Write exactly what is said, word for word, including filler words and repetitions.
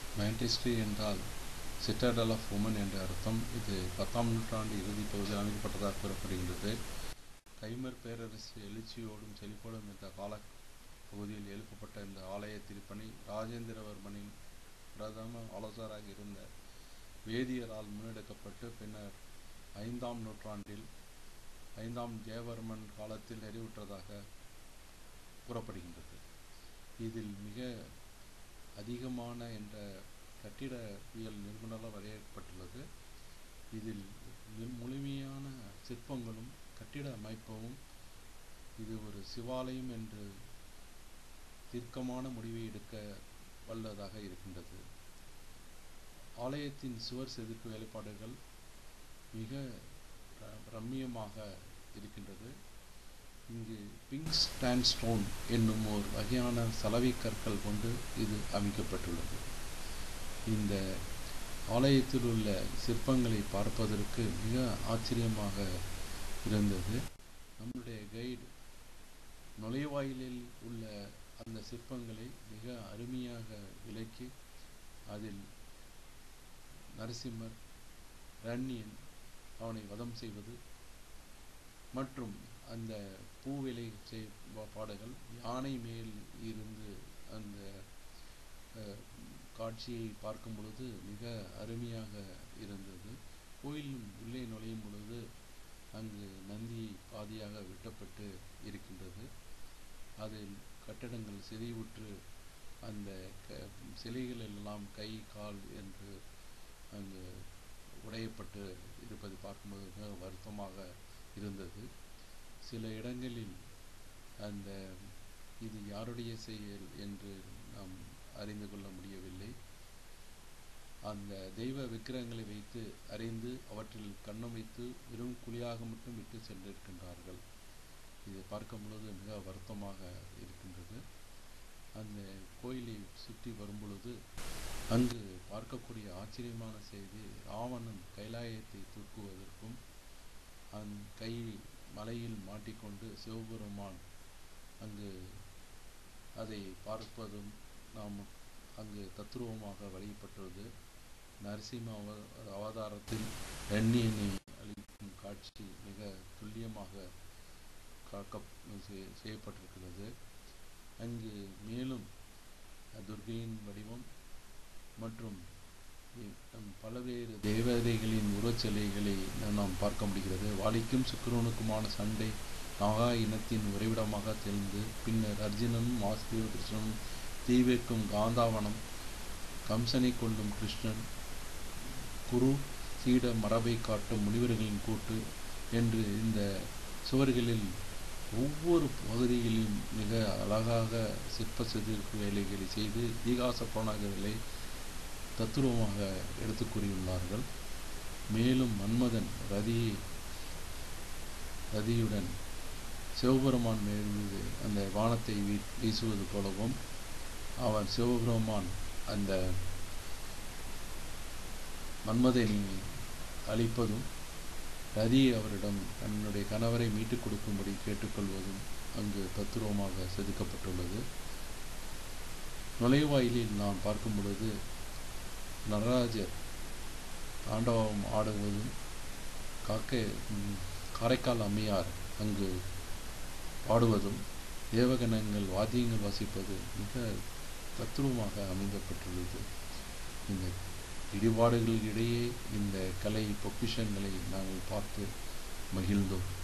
மேன்டிஸ்ட்ரி என்றால் Citadel of woman என்ற அர்த்தம். இது பத்தாம் நூற்றாண்டு இறுதி பகுதியில் அமைக்கப்பட்டதாக கூறப்படுகின்றது. கைமர் பேரரசு எழுச்சியோடும் செழிப்போடும் இந்த கால பகுதியில் எழுப்பப்பட்ட இந்த ஆலய திருப்பணி ராஜேந்திரவர்மனின் பிரதம ஆலோசகராக இருந்த வேதியரால் முன்னெடுக்கப்பட்டு பின்னர் ஐந்தாம் நூற்றாண்டில் ஐந்தாம் ஜெயவர்மன் காலத்தில் நிறைவுற்றதாக கூறப்படுகின்றது. இதில் மிக அதிகமான என்ற கட்டிடவியல் நிபுணரால் வரையறுக்கப்பட்டுள்ளது. இதில் முழுமையான சிற்பங்களும் கட்டிட அமைப்பும் இது ஒரு சிவாலயம் என்று தீர்க்கமான முடிவை எடுக்க வல்லதாக இருக்கின்றது. ஆலயத்தின் சுவர் செதுக்கு வேலைப்பாடுகள் மிக ரம்மியமாக இருக்கின்றது. இங்கு பிங்க் சாண்ட்ஸ்டோன் என்னும் ஒரு வகையான சலவை கற்கள் கொண்டு இது அமைக்கப்பட்டுள்ளது. இந்த ஆலயத்தில் உள்ள சிற்பங்களை பார்ப்பதற்கு மிக ஆச்சரியமாக இருந்தது. நம்முடைய கைடு நுழைவாயிலில் உள்ள அந்த சிற்பங்களை மிக அருமையாக விளக்கி அதில் நரசிம்மர் ரண்யன் அவனை வதம் செய்வது மற்றும் அந்த பூவிலை பாடுகள் யானை மேல் இருந்து அந்த காட்சியை பார்க்கும் பொழுது மிக அருமையாக இருந்தது. கோயிலும் உள்ளே நுழையும் பொழுது அங்கு நந்தி பாதியாக வெட்டப்பட்டு இருக்கின்றது. அதில் கட்டடங்கள் சிதைவுற்று அந்த சிலைகள் எல்லாம் கை கால் என்று அங்கு உடையப்பட்டு இருப்பதை பார்க்கும்போது மிக வருத்தமாக இருந்தது. சில இடங்களில் அந்த இது யாருடைய செயல் என்று நாம் அறிந்து கொள்ள முடியவில்லை. அந்த தெய்வ விக்கிரகங்களை வைத்து அறிந்து அவற்றில் கண்ணம் வைத்து வெறும் குழியாக மட்டும் விட்டு சென்றிருக்கின்றார்கள். இதை பார்க்கும் பொழுது மிக வருத்தமாக இருக்கின்றது. அந்த கோயிலை சுற்றி வரும் பொழுது அங்கு பார்க்கக்கூடிய ஆச்சரியமான செய்தி, ராவணன் கைலாயத்தை தூக்குவதற்கும் அந் கை மலையில் மாட்டிக்கொண்டு சிவபெருமான் அங்கு அதை பார்ப்பதும் நாம் அங்கு தத்ரூபமாக வழிபட்டுள்ளது. நரசிம்ம அவ அவதாரத்தில் ரண்யனை அளிக்கும் காட்சி மிக துல்லியமாக காக்க செய்யப்பட்டிருக்கிறது. அங்கு மேலும் துர்கையின் வடிவம் மற்றும் பல்வேறு தேவதைகளின் உருவச்சிலைகளை நாம் பார்க்க முடிகிறது. வாலிக்கும் சுக்கிரனுக்குமான சண்டை நாகா இனத்தின் உறைவிடமாக தெரிந்து பின்னர் அர்ஜுனனும் வாசுதேவ கிருஷ்ணனும் தீவிற்கும் காந்தாவனம், கம்சனை கொள்ளும் கிருஷ்ணன், குரு சீட மரபை காட்டும் முனிவர்களின் கூட்டு என்று இந்த சுவர்களில் ஒவ்வொரு பகுதிகளிலும் மிக அழகாக சிற்ப செதுக்கு வேலைகளை செய்து இதிகாச புராணங்களை தத்துருவமாக எடுத்து கூறியுள்ளார்கள். மேலும் மன்மதன் ரதி ரதியுடன் சிவபெருமான் மீது அந்த வானத்தை வீசுவது போலவும் அவன் சிவபெருமான் அந்த மன்மதனை அழிப்பதும் ரதி அவரிடம் தன்னுடைய கணவரை மீட்டுக் கொடுக்கும்படி கேட்டுக்கொள்வதும் அங்கு தத்துருவமாக செதுக்கப்பட்டுள்ளது. நுழைவாயிலில் நாம் பார்க்கும் பொழுது நடராஜர் தாண்டவம் ஆடுவதும் காக்கை காரைக்கால் அம்மையார் அங்கு பாடுவதும் தேவகணங்கள் வாத்தியங்கள் வாசிப்பது மிக தத்துவமாக அமைந்தப்பட்டுள்ளது. இந்த இடிபாடுகளிடையே இந்த கலை பொக்கிஷங்களை நாங்கள் பார்த்து மகிழ்ந்தோம்.